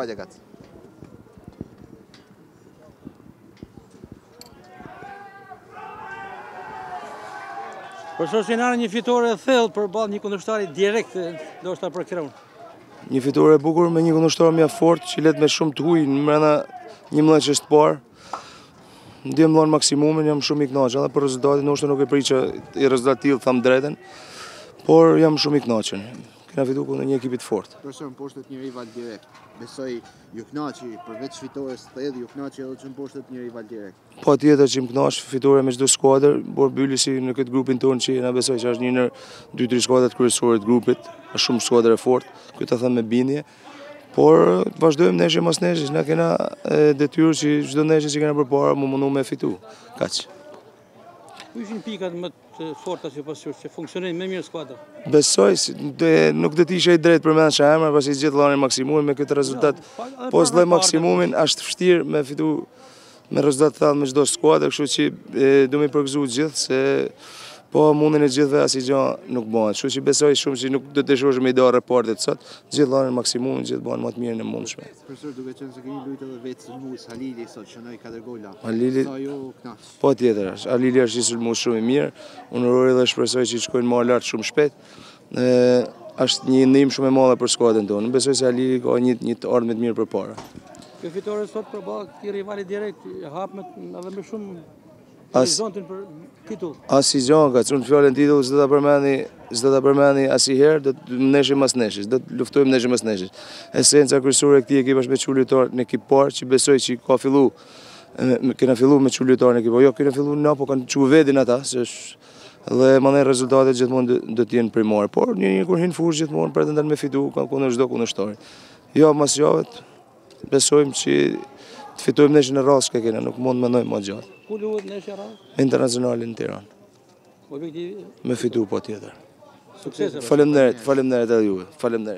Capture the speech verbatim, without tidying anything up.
Hajde gatë. Për shoh Sinani një fitore e thellë përballë një kundërshtari direkt, ndoshta për Kreun. Një fitore e bukur me një kundërshtar mjaft fort, që let me shumë të huj në brenda njëmbëdhjetë të parë. Ndjem dhon maksimumin, jam shumë i kënaqur, edhe për rezultatin ndoshta nuk e priçë i rezultat tillë, tham drejtën, por jam shumë i kënaqur. Kena fitu kundër një ekipi të fortë. Profesor, poshtet një rival direkt. Besoj ju kënaqi përveç fitores të thellë, ju kënaqi edhe që në poshtet një rival direkt. Po tjetër që më kënaq fitore me çdo skuadër, por BYLISi në këtë grupin tonë që na besoj që është një ndër dy tre skuadrat kryesore të grupit, është shumë skuadër e fortë, këtë ta them me bindje. Por vazhdojmë neshje mas neshjes, na kena detyrë që çdo neshje që kena përpara mu mundu me fitu. Kaq. Ku ishin pikat më të forta që pasur, që funksionojnë më mirë skuadra? Besoj, nuk do të ishe i drejt për mend emra, pasi gjithë llonin maksimumin me këtë rezultat. Po s'lloj maksimumin, është vështirë me fitu me rezultat të thellë me çdo skuadër, kështu që do më përgëzu gjithë se po mundin e gjithëve asgjë nuk bëhet. Kështu që besoj shumë që nuk do të shohësh me ide raportet sot, gjithë llonin maksimumin, gjithë bëhen më të mirën e mundshme. Profesor, duke qenë se keni luajtur edhe vetë sulmues Halili sot shënoi katër gola. Halili. Sa ju kënaq. Po tjetër është. Halili është një sulmues shumë i mirë. Unë uroj dhe shpresoj që të shkojnë më lart shumë shpejt. Ë është një ndihmë shumë e madhe për skuadrën tonë. Besoj se Halili ka një një të ardhmë të mirë përpara. Kjo fitore sot përballë këtij rivali direkt hap me edhe më shumë horizontin për titull. Asgjë, unë fjalën titull s'do ta përmendi, s'do ta përmendi asnjëherë, do të neshim mas neshjes, do të luftojmë neshim mas neshjes. Esenca kryesore e këtij ekipi është me çu lojtar në ekip parë, që besoj që ka fillu, kena fillu me çu lojtar në ekip, jo kena fillu na, po kanë çu vedin ata, se është dhe mandej rezultatet gjithmonë do të jenë primare, por një një kur hin fushë gjithmonë pretendon me fitu kundër çdo kundërshtari. Jo mas javët, besojmë që të fitojmë neshën e radhës që kena, nuk mund të mendojmë më gjatë. Ku luhet neshja e radhës? Internacionalin në Tiranë. Objektivi Me fitu po tjetër. sukses. Faleminderit, faleminderit edhe juve. Faleminderit.